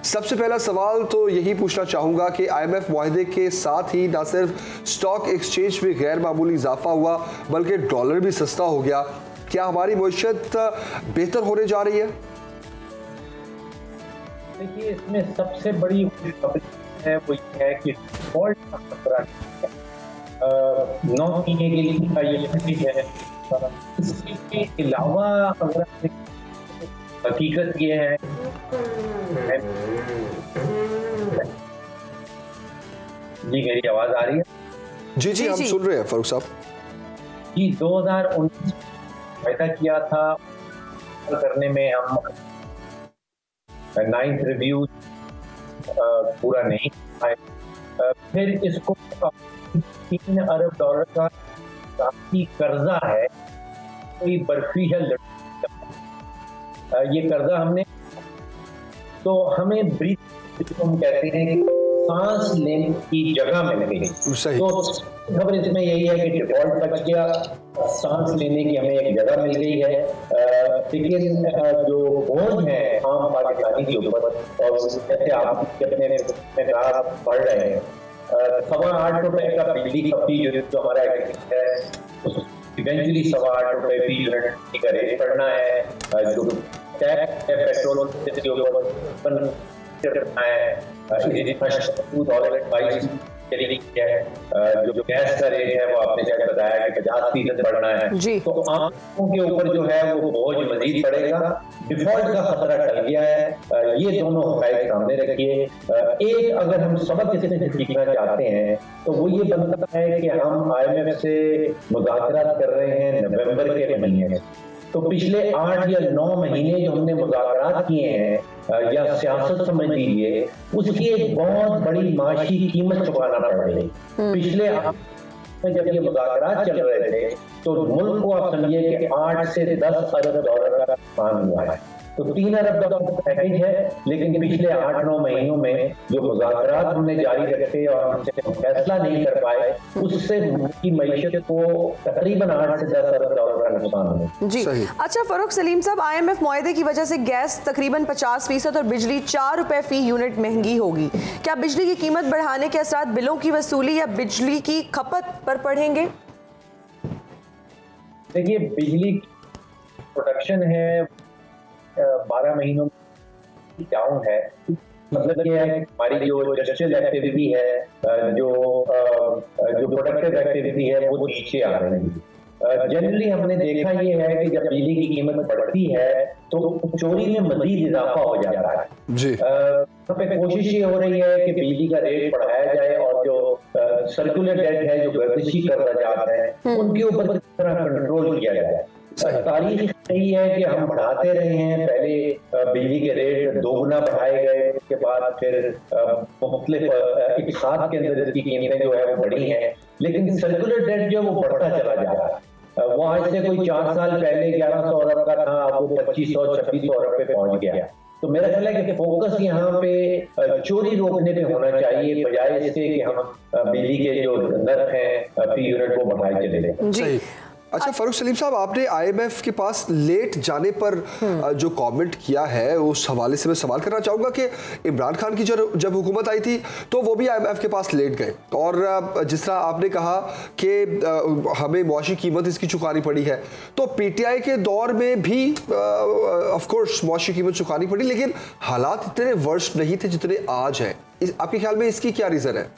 सबसे पहला सवाल तो यही पूछना चाहूंगा कि IMF मुआहदे के साथ ही न सिर्फ स्टॉक एक्सचेंज में गैर मामूली इजाफा हुआ बल्कि डॉलर भी सस्ता हो गया। क्या हमारी मईशत बेहतर होने जा रही है? देखिए, इसमें सबसे बड़ी है वो ये है कि डिफॉल्ट का खतरा 9 महीने के लिए है। इसके अलावा अगर हकीकत ये है, जी मेरी आवाज आ रही है? जी हम सुन रहे हैं फारूक साहब। जी 2019 वायदा किया था करने में हम 9th रिव्यू पूरा नहीं आए। फिर इसको 3 अरब डॉलर का काफी कर्जा है, कोई बर्फी है, ये कर्जा हमने, तो हमें ब्रीथ हम कहते हैं कि सांस लेने की जगह मिल गई। तो खबर इसमें यही है कि डिफॉल्ट बच गया, सांस लेने की हमें एक जगह मिल गई है। लेकिन जो बोझ है आम पाकिस्तानी के ऊपर, और जैसे आप अपने पढ़ रहे हैं, 8.25 रुपए का बिजली का फी जो हमारा है इवेंचुअली 8.25 रुपए फी यूनिट का रेट पड़ना है। जो टैक्स है पेट्रोल के ऊपर जो गैस का रेट है वो आपने जैसे बताया कि 50% बढ़ना है, तो आमों के ऊपर जो है वो बोझ मजीद बढ़ेगा। डिफॉल्ट का खतरा टल गया है। ये दोनों हक़ाइक़ सामने रखिए। एक अगर हम सबक इससे सीखना चाहते हैं तो वो ये बनता है कि हम IMF से मुज़ाकरात कर रहे हैं नवंबर के महीने में, तो पिछले 8 या 9 महीने जो हमने मुज़ाकरात किए हैं या सियासत समझ लीजिए, उसकी एक बहुत बड़ी माशी कीमत चुकाना पड़ रही। पिछले जब ये मुज़ाकरात चल रहे थे तो मुल्क को आप समझिए कि 8 से 10 अरब डॉलर का नुकसान हुआ है, तो 3 अरब डॉलर का पैकेज है। लेकिन पिछले 8-9 महीनों में जो मुज़ाकरात हमने जारी रखे और हमसे फैसला नहीं कर पाए, उससे की मईशत को तकरीबन 8 से 10 अरब डॉलर का नुकसान हुआ। जी अच्छा फारूक सलीम साहब, IMF मुआहदे की वजह से गैस तकरीबन 50% और बिजली 4 रुपए फी यूनिट महंगी होगी। क्या बिजली की कीमत बढ़ाने के असरात बिलों की वसूली या बिजली की खपत पर पड़ेंगे? देखिए, बिजली प्रोडक्शन है 12 महीनों की डाउन है। मतलब ये है हमारी जो इंडस्ट्रियल एक्टिविटी है, जो प्रोडक्टिव एक्टिविटी है, वो नीचे आ रही है। जनरली हमने देखा ये है कि जब बिजली की कीमत बढ़ती है तो चोरी में मजीद इजाफा हो जाता है। जी पे कोशिश ये हो रही है कि बिजली का रेट बढ़ाया जाए और जो सर्कुलर डेट है, जो गर्दिशी कर्ज़ात हैं, उनके ऊपर किस तरह कंट्रोल किया जाए। तारीख यही है कि हम बढ़ाते रहे हैं। पहले बिजली के रेट 2 गुना बढ़ाए गए, उसके बाद फिर मुख्तलिफ इक़्तिसाद के अंदर इसकी कीमतें जो है वो बढ़ी हैं, लेकिन सर्कुलर डेट जो है वो बढ़ता चला जा रहा है। वो आज से कोई 4 साल पहले 1100 अरब का था, अब वो 2500-2600 अरब पे पहुंच गया। तो मेरा ख्याल है कि फोकस यहाँ पे चोरी रोकने पे होना चाहिए, बजाय इसके कि हम बिजली के जो नर्ख हैं फी यूनिट को बढ़ाए चले जाएं। अच्छा फारूक सलीम साहब, आपने IMF के पास लेट जाने पर जो कमेंट किया है उस हवाले से मैं सवाल करना चाहूँगा कि इमरान खान की जब हुकूमत आई थी तो वो भी IMF के पास लेट गए, और जिस तरह आपने कहा कि हमें मुआशी कीमत इसकी चुकानी पड़ी है, तो PTI के दौर में भी ऑफ कोर्स मुआशी कीमत चुकानी पड़ी, लेकिन हालात इतने वर्स्ट नहीं थे जितने आज हैं। आपके ख्याल में इसकी क्या रीज़न है?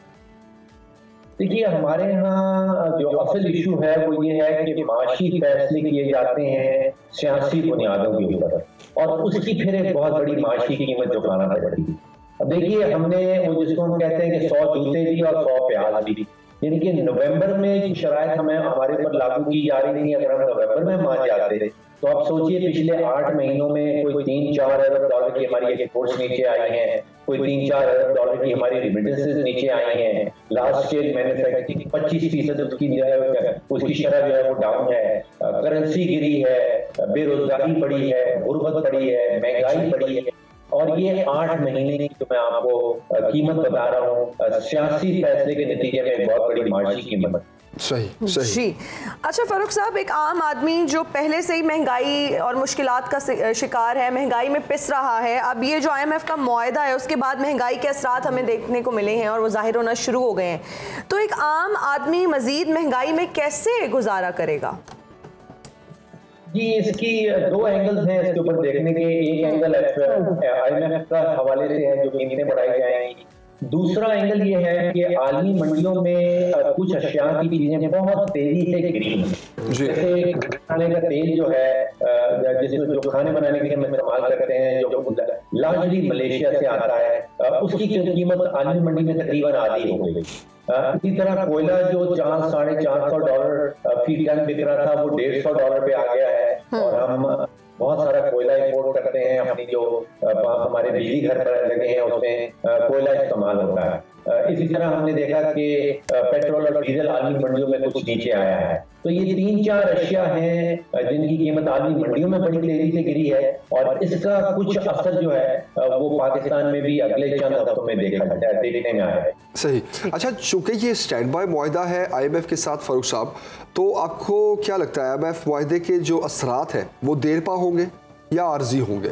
देखिए, हमारे यहाँ जो असल इशू है वो ये है कि माशी फैसले किए जाते हैं सियासी बुनियादों के ऊपर, और उसकी फिर एक बहुत बड़ी माशी कीमत चुकाना पड़ती है। अब देखिए, हमने वो जिसको हम कहते हैं कि 100 जूते दी और 100 प्याज दी, यानी कि नवंबर में शराइत हमें हमारे ऊपर लागू की जा रही थी। अगर हम नवंबर में मान जाते तो आप सोचिए पिछले 8 महीनों में कोई 3-4 अरब डॉलर की हमारी एक्सपोर्ट्स नीचे आई हैं, कोई 3-4 अरब डॉलर की हमारी रिमिटेंसेस नीचे आई हैं। लास्ट ईयर मैन्युफैक्चरिंग 25% उसकी शरह जो है वो डाउन है, करेंसी गिरी है, बेरोजगारी बढ़ी है, गुर्बत बढ़ी है, महंगाई बढ़ी है, और ये 8 महीने की जो मैं आपको कीमत बता रहा हूँ सियासी फैसले के नतीजे में बहुत बड़ी माशी कीमत। सही सही जी। अच्छा फारूक साहब, एक आम आदमी जो पहले से ही महंगाई और मुश्किलात का शिकार है, महंगाई में पिस रहा है, अब ये जो IMF का मुआहदा है उसके बाद महंगाई के असरात हमें देखने को मिले हैं और वो जाहिर होना शुरू हो गए हैं, तो एक आम आदमी मजीद महंगाई में कैसे गुजारा करेगा? जी, इसकी दो एंगल्स हैं इसके ऊपर देखने के। एक एंगल IMF का हवाले से है जो कीमतें बढ़ाई जाएंगी, दूसरा एंगल ये है कि आलमी मंडियों में कुछ अशिया की चीजें बहुत तेजी से गिरी हैं। जैसे खाने का तेल जो है, जिसमें जो खाने बनाने के लिए हम इस्तेमाल करते हैं, जो लार्जली मलेशिया से आता है, उसकी कीमत आलमी मंडी में तकरीबन आधी हो गई। इसी तरह कोयला जो $400-450 फी टन बिक रहा था, वो $150 पे आ गया है। और हम बहुत सारा कोयला इंपोर्ट करते हैं, अपनी जो हमारे बिजली घर पर लगे हैं उसमें कोयला इस्तेमाल होता है। इसी तरह हमने देखा कि पेट्रोल और डीजल आलमी मंडियों में कुछ नीचे आया है। तो ये 3-4 अशिया हैं जिनकी कीमत आलमी मंडियों में बड़ी तेजी से गिरी है, और इसका कुछ असर जो है वो पाकिस्तान में भी अगले चंद हफ्तों में देखने में आया है। सही। अच्छा, चूंकि ये स्टैंड बाय मुआहदा है IMF के साथ फारूक साहब, तो आपको क्या लगता है IMF मुआहदे के जो असरात हैं वो देर पा होंगे या आर्जी होंगे?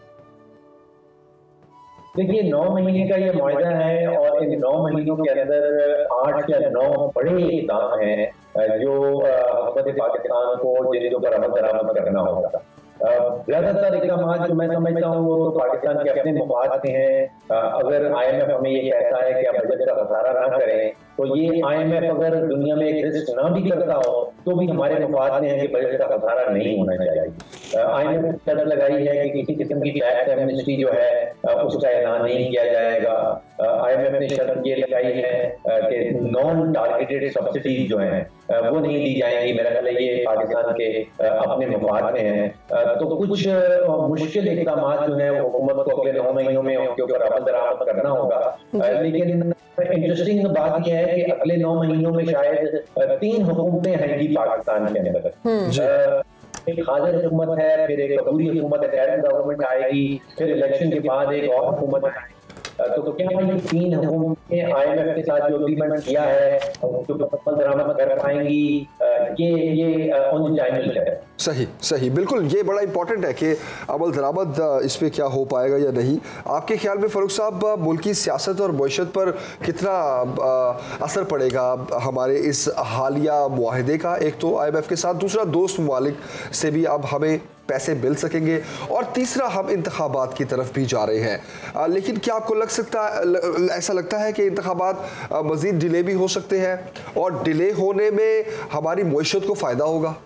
देखिए, 9 महीने का ये मुआहदा है और इन 9 महीनों के अंदर 8 या 9 बड़े इक़दाम हैं जो हुकूमत पाकिस्तान को जिनके ऊपर अमल दरामद करना होगा। ज्यादातर इक़दाम जो मैं समझता हूँ वो तो पाकिस्तान के अपने मफाद के हैं। अगर IMF हमें ये कहता है कि आप बजट का खसारा ना करें, तो ये IMF अगर दुनिया में एक रिस्क ना भी करता हो तो भी हमारे मफाद में है कि बजट का खसारा नहीं होना चाहिए। IMF ने शर्त लगाई है कि किसी किस्म की टैक्स एमनेस्टी जो है उसका ऐलान नहीं किया जाएगा। IMF ने शर्त ये लगाई है कि नॉन टारगेटेड सब्सिडीज जो हैं वो नहीं दी जाएंगी। मेरा ख्याल है ये पाकिस्तान के अपने मफाद में है। तो कुछ मुश्किल इक़दाम जो है वो हुकूमत को अगले 9 महीनों में उनके ऊपर अमल दरामद करना होगा। लेकिन इंटरेस्टिंग बात यह है कि अगले 9 महीनों में शायद 3 हुकूमतें आएंगी पाकिस्तान के अंदर। एक हाजिर हुकूमत है, फिर एक अबूरी हुकूमत है, गवर्नमेंट आएगी, फिर इलेक्शन के बाद एक और हुकूमत आएगी। तो क्या ये 3 हुकूमतें IMF के साथ जो एग्रीमेंट किया है जो अमल दरामद कर पाएंगी, ये ऑन टाइम है। सही सही, बिल्कुल, ये बड़ा इंपॉर्टेंट है कि अमल दरामद इस पर क्या हो पाएगा या नहीं। आपके ख्याल में फारूक साहब मुल्की सियासत और मईशत पर कितना असर पड़ेगा हमारे इस हालिया मुआहदे का? एक तो IMF के साथ, दूसरा दोस्त ममालिक से भी अब हमें पैसे मिल सकेंगे, और तीसरा हम इंतखाबात की तरफ भी जा रहे हैं। लेकिन क्या आपको ऐसा लगता है कि इंतखाबात मज़ीद डिले भी हो सकते हैं और डिले होने में हमारी मईशत को फ़ायदा होगा?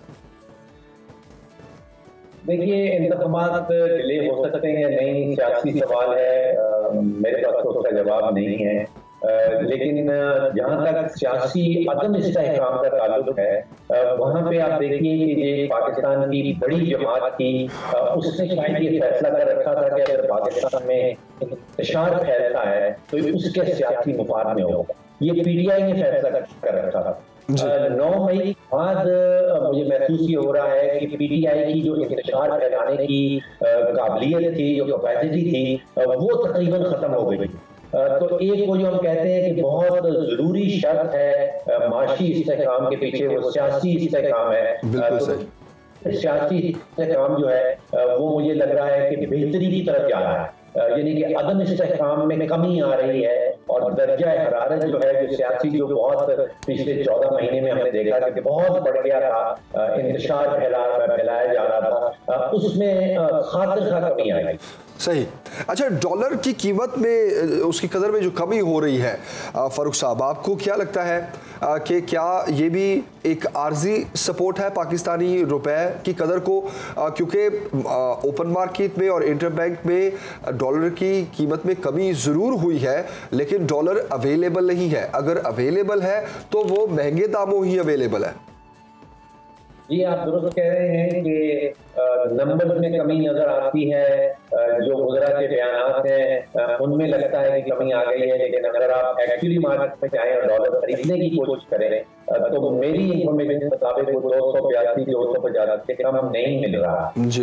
देखिए, इंतखाबात डिले हो सकते हैं नहीं, सियासी सवाल है, मेरे पास तो उसका जवाब नहीं है। लेकिन जहाँ तक सियासी अदम इस्तेहकाम का ताल्लुक है, वहाँ पे आप देखिए कि ये पाकिस्तान की बड़ी जमात थी, उसने शायद ये फैसला कर रखा था कि अगर पाकिस्तान में इंतशार फैलता है तो उसके सियासी मुफाद में होगा। ये PTI ने फैसला कर रखा था। 9 मई के बाद मुझे महसूस ये हो रहा है कि PTI की जो इंतशार फैलाने की काबिलियत थी, जो कैपेसिटी थी, वो तकरीबन खत्म हो गई। तो एक वो जो हम कहते हैं कि बहुत जरूरी शर्त है माशी इस्तेहकाम के पीछे, वो सियासी इस्तेहकाम है। तो सियासी इस्तेहकाम जो है वो मुझे लग रहा है कि बेहतरी की तरफ जा रहा है, यानी कि अदम इस्तेहकाम में कमी आ रही है, और दर्जा हरारत जो है जो सियासी जो बहुत पिछले 14 महीने में हमने देखा कि बहुत बढ़ गया था, इंतशार फैलाया जा रहा था, उसमें खातिर कमी आई। सही। अच्छा, डॉलर की कीमत में, उसकी कदर में जो कमी हो रही है फारूक साहब, आपको क्या लगता है कि क्या ये भी एक आर्जी सपोर्ट है पाकिस्तानी रुपए की कदर को? क्योंकि ओपन मार्केट में और इंटरबैंक में डॉलर की कीमत में कमी ज़रूर हुई है, लेकिन डॉलर अवेलेबल नहीं है। अगर अवेलेबल है तो वो महंगे दामों ही अवेलेबल है। जी, आप दुरुस्त कह रहे हैं कि नंबर में कमी नजर आती है। जो गुजरात के बयानात हैं उनमें लगता है कि कमी आ गई है, लेकिन अगर आप एक्चुअली मार्केट में जाएं और डॉलर खरीदने की कोशिश करें तो मेरी इंफॉर्मेशन के मुताबिक वो 285 से कम नहीं मिल रहा जी।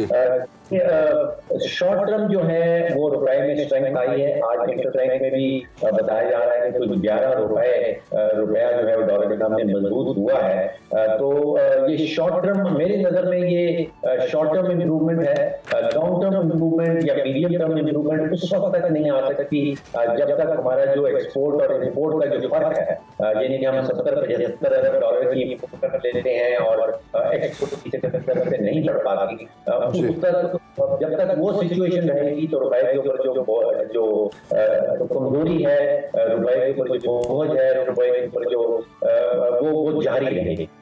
शॉर्ट टर्म जो है वो रुपए में स्ट्रेंथ आई है। आज इंटरेस्ट रेट में भी बताया जा रहा है कि कुछ 11 रुपया जो है वो डॉलर के सामने मजबूत हुआ है। तो ये शॉर्ट टर्म मेरे नजर में ये शॉर्ट टर्म इंप्रूवमेंट है। लॉन्ग टर्म इंप्रूवमेंट या मीडियम टर्म इंप्रूवमेंट उस वक्त तक नहीं आ सकती जब तक हमारा जो एक्सपोर्ट और इंपोर्ट का जो फर्क है, यानी कि हम 70-75 अरब डॉलर की इंपोर्ट कर लेते हैं और एक्सपोर्ट 70 से नहीं बढ़ पाती, उस तरह जब तक वो सिचुएशन रहेगी तो रुपए के ऊपर जो कमजोरी है, रुपए के ऊपर जो बोझ है, रुपए के ऊपर जो वो जारी रहेगी।